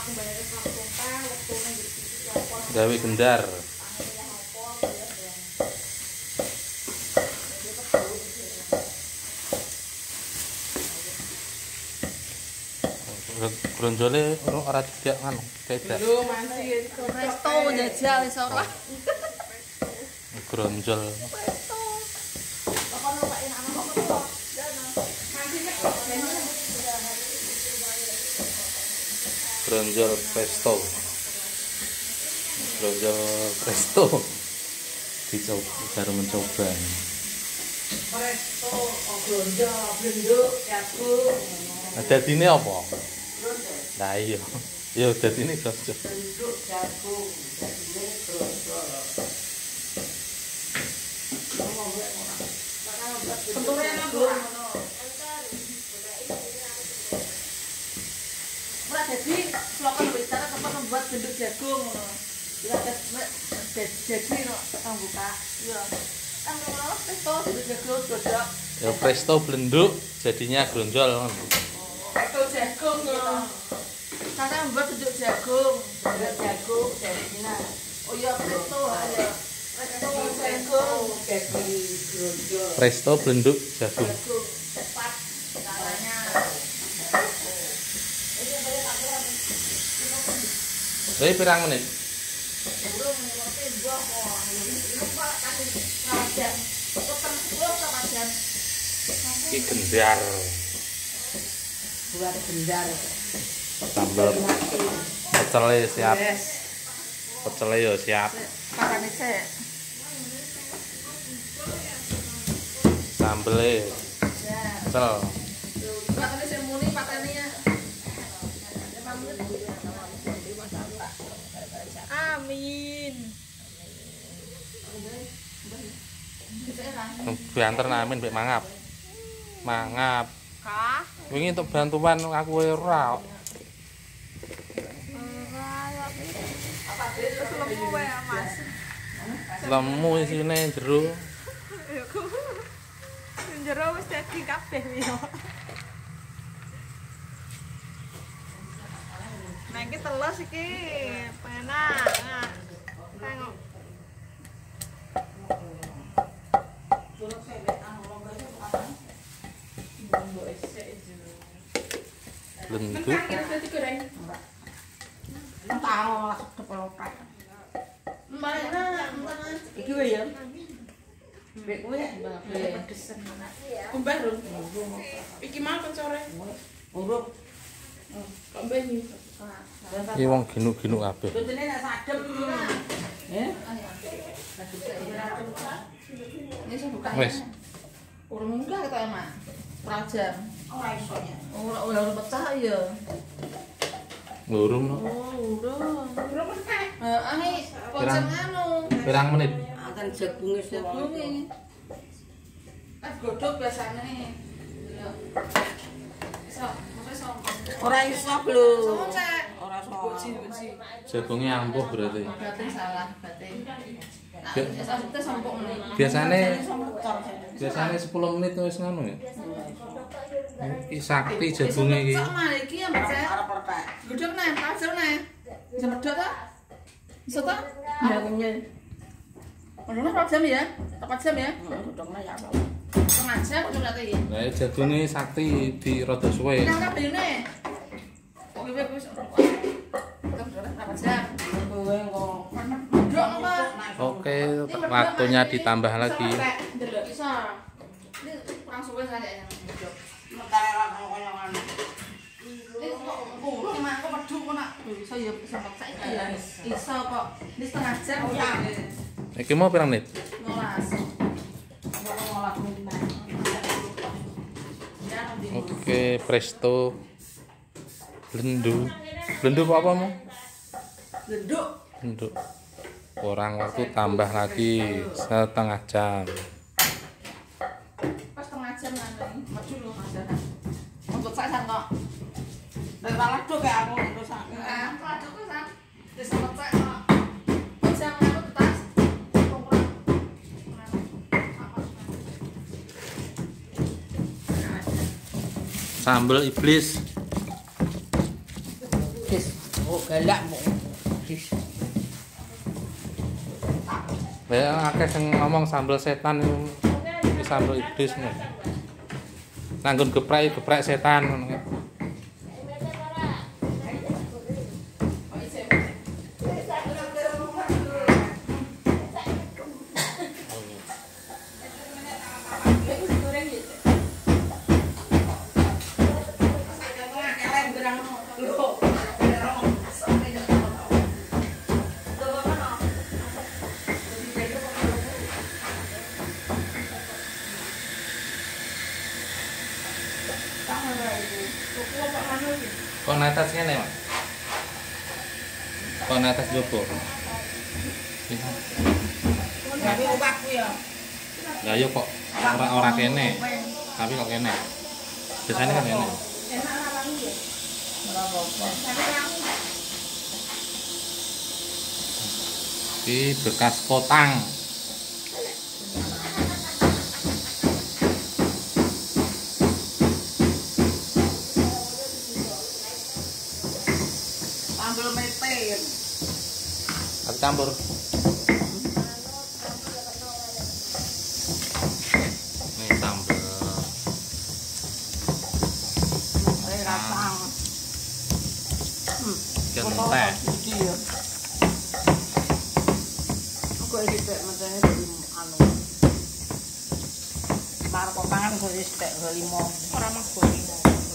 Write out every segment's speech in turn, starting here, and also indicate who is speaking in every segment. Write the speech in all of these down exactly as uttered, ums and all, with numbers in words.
Speaker 1: Gawe gendar. Gronjole ora tidak kan tidak.
Speaker 2: Lho masih
Speaker 3: resto njajal wis ora.
Speaker 1: Gronjol. Gronjol presto. Gronjol presto. Dicoba baru mencoba.
Speaker 2: presto, gronjol, blenduk, jagung.
Speaker 1: Nah, dadine apa? Nah iya. Ya dadine gronjol.
Speaker 2: Blenduk, jagung, dadine gronjol. Bentuknya ngono. Ora jadi slogan bicara tempat membuat bentuk jagung ngono. Ya jadi no kang buka. Iya. Kan ngono presto bentuk jagung dodok.
Speaker 1: Ya presto blenduk jadinya gronjol.
Speaker 2: Presto jagung ngono. Cara membuat bentuk jagung, bentuk jagung jadinya. Oh iya presto ayo. Presto jagung jadi gronjol.
Speaker 1: Presto blenduk jagung.
Speaker 2: Jagung cepat caranya.
Speaker 1: Jadi pirang menit?
Speaker 2: Burung ngerti mbah kok. Ini Pak kasih rajan. Pepen sepuluh ta rajan.
Speaker 1: Iki gendar.
Speaker 2: Buat gendar.
Speaker 1: Sambal pecele siap.
Speaker 2: Yes.
Speaker 1: Pecele yo siap.
Speaker 2: Pakane sik.
Speaker 1: Sambele
Speaker 2: Ya.
Speaker 1: pecel.
Speaker 2: Pakane sik muni pakane ya.
Speaker 3: Amin.
Speaker 1: Bianter namin mbek mangap. Mangap.
Speaker 3: Kah?
Speaker 1: Wingi untuk bantuan aku ora.
Speaker 3: Ora terus lemu wae Mas.
Speaker 1: Lemu isine jero.
Speaker 3: Njero wis dadi kabeh yo. Nah iki telos iki penak. Nah, tengok.
Speaker 1: Blenduk.
Speaker 2: Tahu lah kepelotak. Mana? Iki wae ya. Bek kowe pedesen. Kumbah lho. Iki mau kencore. Uruk. Kok mbeni.
Speaker 1: Iki wong ginuk-ginuk kabeh.
Speaker 2: Botene nek sadep. Eh? Wis buka.
Speaker 1: Wis.
Speaker 2: Urung munggah ketok emak. Prajan. Ora iso ya. Ora ora pecah ya.
Speaker 1: Ngurung no.
Speaker 2: Oh, urung. Urung pecah. Heeh, pocong anu.
Speaker 1: Pirang menit?
Speaker 2: Akan jagunge jagunge. Kan godhog biasane. Iya. Iso, mosok iso. Ora iso lho. Ora iso. Boci-boci.
Speaker 1: Jagungnya ampuh berarti.
Speaker 2: Batin salah, batin. Nah,
Speaker 1: Bi-
Speaker 2: sesuk sompok meneh.
Speaker 1: Biasane biasane sepuluh menit wis ngono ya. Iki sakti jagunge iki.
Speaker 2: Sama iki ya, Mas. Godhog neh, pasir neh. Bisa medhot ta? Bisa ta? Ya, punya. Ono berapa jam ya? Tepat jam ya? Godhognya ya apa? Setengah jam udah berarti ya.
Speaker 1: Lah jagunge sakti di rada suwe.
Speaker 2: Nang kabehne. Kok iki wis berapa jam? Kowe kok. Godhog apa?
Speaker 1: Oke, waktunya ditambah lagi.
Speaker 2: Delok iso. Ini kurang suwe kayaknya godhog. Mentare ra koyo-koyoan. Ini kok kurang emang kok medhuk kok nak. Iso ya sempat saiki ya. Iso kok. Ini setengah jam ya.
Speaker 1: Iki mau pirang menit?
Speaker 2: Ngolas. Ngolah menit.
Speaker 1: Oke, presto blenduk. Blenduk apa mau?
Speaker 2: Genduk.
Speaker 1: Blenduk. Kurang waktu tambah lagi setengah jam.
Speaker 2: Pas setengah jam nanti. Maju lu Mas. Untuk saya kok. Dari malah tuh kayak aku terus aku. Ah, aku kok san. Wis selesai kok. Jam aku tetas.
Speaker 1: Sambal iblis.
Speaker 2: Yes. Oh, galak mbok.
Speaker 1: Ya akeh sing ngomong sambel setan iki sambel iblis nih. Nanggon geprek geprek setan ngono. Kok netes ngene, Mas? Kok netes jopo?
Speaker 2: Tapi obatku ya.
Speaker 1: Ya yo kok ora ora kene. Tapi kok kene. Biasanya kan kene. Iki bekas potang.
Speaker 2: Sambel meter.
Speaker 1: Aku campur. Nih sambel.
Speaker 2: Meter rasang. Hmm.
Speaker 1: Jangan teh.
Speaker 2: Iki ya. Aku iki tek metene anu. Bar potangan kok wis tek limo. Ora mah limo.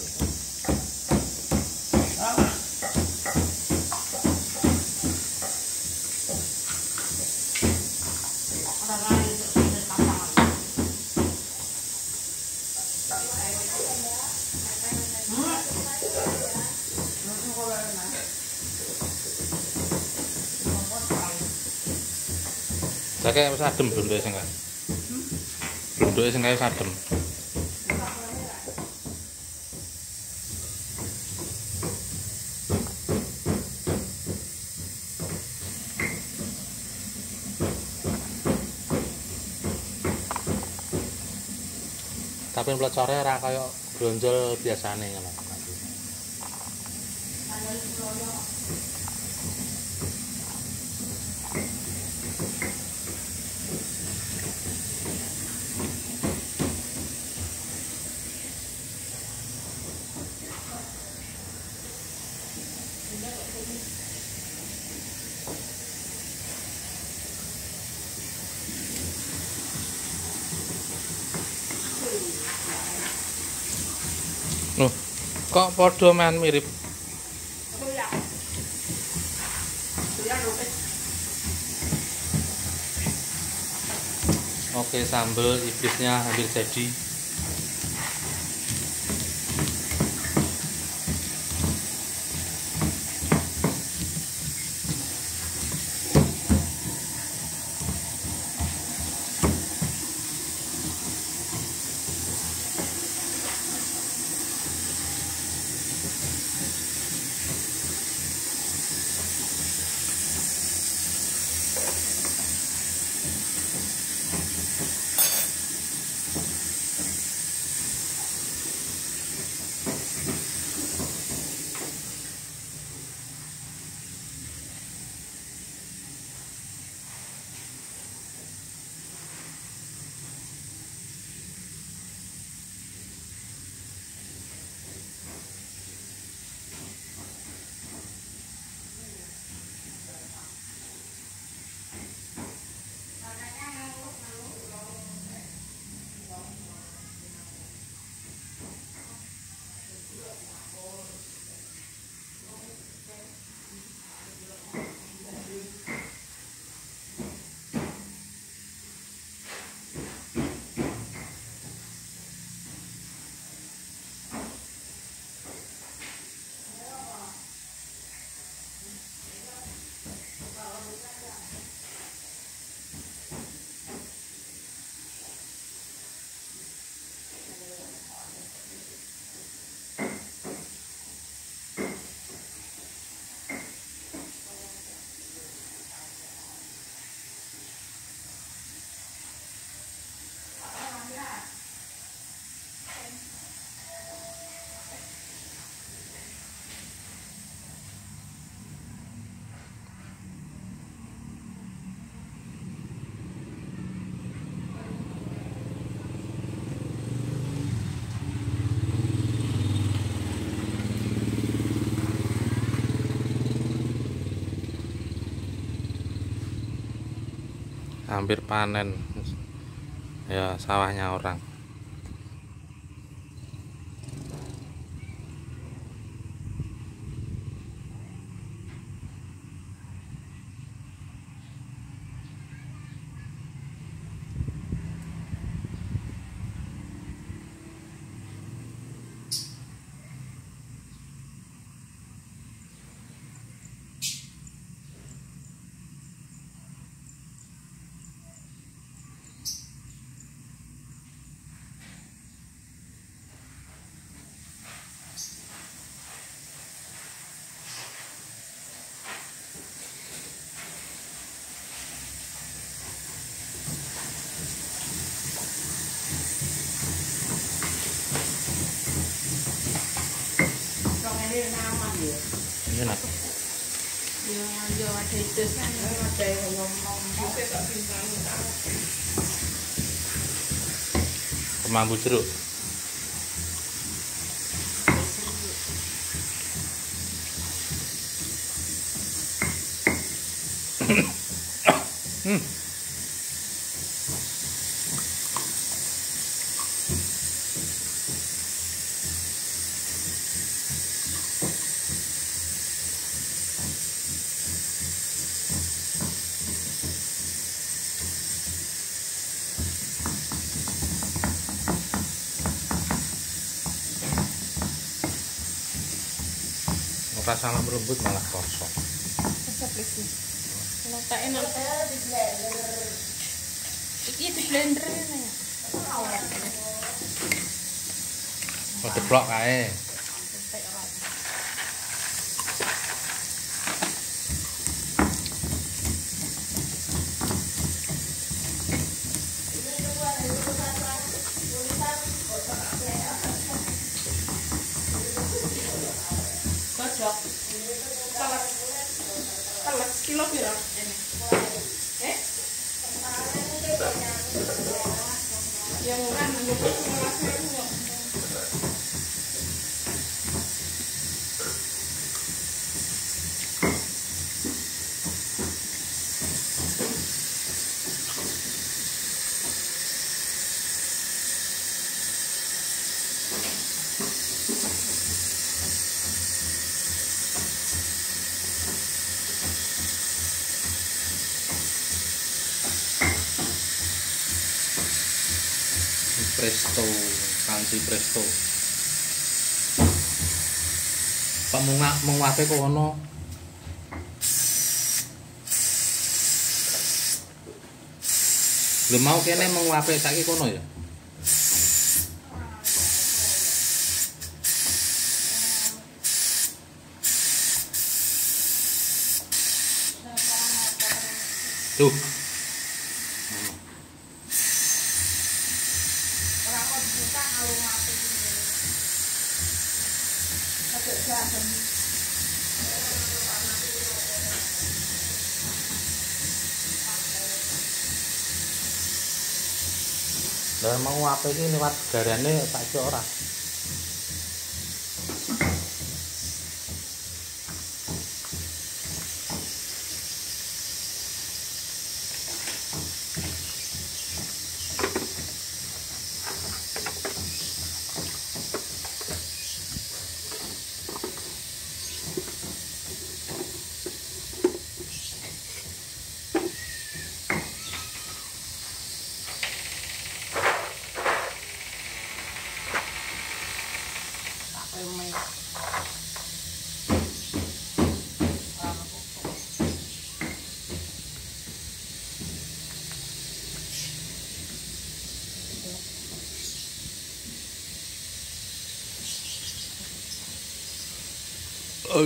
Speaker 1: Lah kayak wis adem blondoke sing kae. Blondoke sing kae wis adem. Tapi plecore ora kaya bronjol biasane ngono. Loh, kok padha men mirip? Oke, sambal iblisnya hampir jadi. hampir panen ya sawahnya orang. Ini nak.
Speaker 2: Yo yo ada itu kan ada yang ngomong bisa tak bintang.
Speaker 1: Pemangku jeruk. Hmm. Rasa lembut malah kosong.
Speaker 3: Rasa plesi. Kalau tak enak di blender. Iki di blender ya.
Speaker 1: Oh, deblok kae.
Speaker 2: Teles, teles kilo berapa ini? Eh? Yang murah nunggu sebelas ribu.
Speaker 1: Presto, kanti presto. Pak mau ngak mau ngape kok ono? Lu mau kene mau ngape saiki kono ya? Tuh. Dan mau apa ini lewat garane tak kira ora. Oh.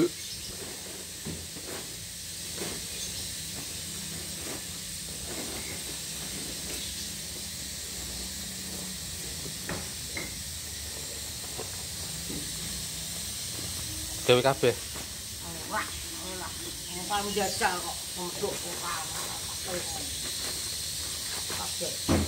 Speaker 1: Dewe kabeh.
Speaker 2: Wah, ora. Wong jajal kok, untuk kok. Kabeh.